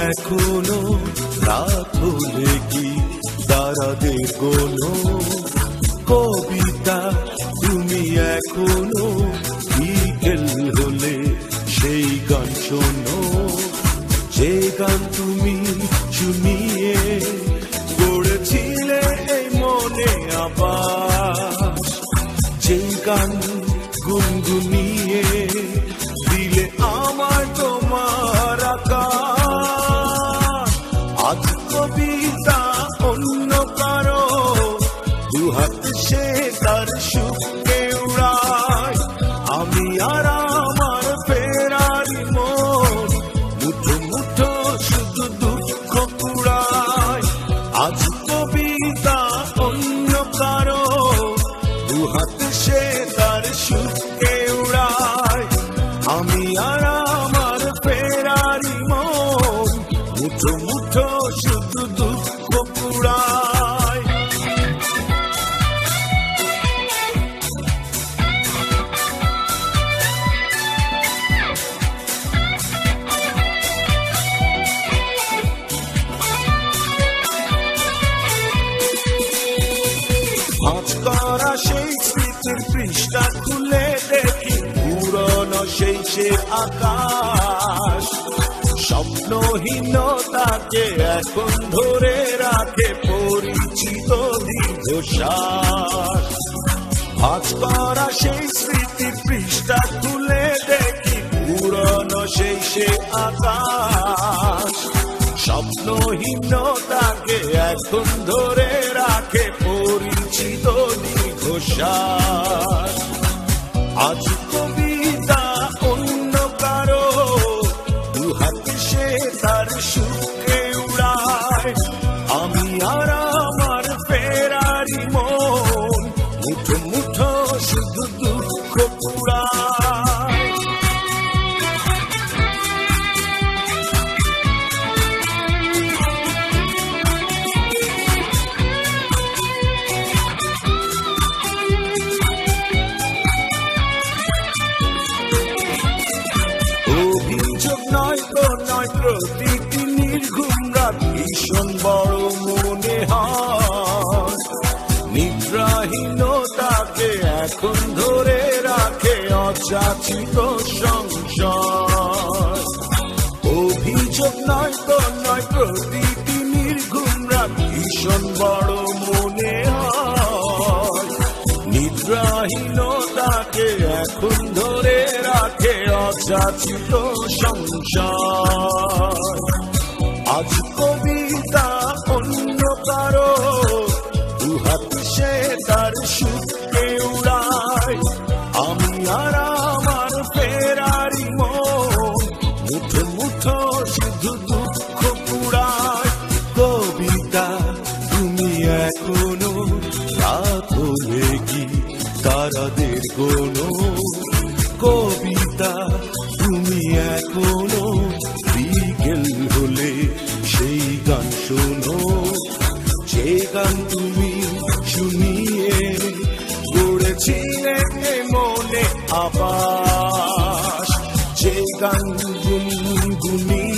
এখনো রাত হলে কি তারাদের কোনো কবিতা, তুমি এখনো বিকেল হলে সেই গান শোনো, যে গান তুমি শুনিয়ে গড়েছিলে এই মনে আবার, যে গান গুনগুনিয়ে দিলে আমার তোমার আকাশ। আজ কবিতা অন্য কারো দুহাত সে তার সুখে উড়ায়, আমি আর আমার ফেরারি মন মুঠো মুঠো শুধু দুঃখ কুড়ায়। আজ কবিতা অন্য কারো দুহাত সে তার সুখে উড়ায়, আমি আর আমার ফেরারি মন মুঠো মুঠো শুধু দুঃখ কুড়ায়। ভাঁজ করা সেই স্মৃতির পৃষ্ঠা খুলে দেখি পুরনো সেই সে আকাশ, স্বপ্নহীনতাকে এখন ধরে রাখে পরিচিত দীর্ঘশ্বাস। ভাঁজ করা সেই স্মৃতির পৃষ্ঠা খুলে দেখি পুরনো সেই সে আকাশ, স্বপ্নহীনতাকে এখন ধরে রাখে পরিচিত দীর্ঘশ্বাস। আজ কবিতা অন্য কারো দুহাত সে তার সুখে উড়ায়, আমি আর আমার ফেরারি মন মুঠো মুঠো শুধু দুঃখ কুড়ায়। অভিযোগ নয় তো নয়, প্রতিটি নির্ঘুম রাত ভীষণ বড় মনে হয়, নিদ্রাহীনতাকে এখন ধরে রাখে অযাচিত সংশয়। অভিযোগ নয় তো নয়, প্রতিটি নির্ঘুম রাত ভীষণ বড় মনে হয়, নিদ্রাহীনতাকে এখন ধরে রাখে অযাচিত সংশয়। আজ কবিতা অন্য কারো দুহাত সে তার সুখে উড়ায়, আমি আর আমার ফেরারি মন মুঠো মুঠো শুধু দুঃখ কুড়ায়। কবিতা তুমি এখনো রাত হলে কি তারাদের কোনো কবিতা, তুমি এখনো বিকেল হলে সেই গান শোনো, যে গান তুমি শুনিয়ে গড়েছিলে মনে আবাস, যে গান গুনগুনিয়ে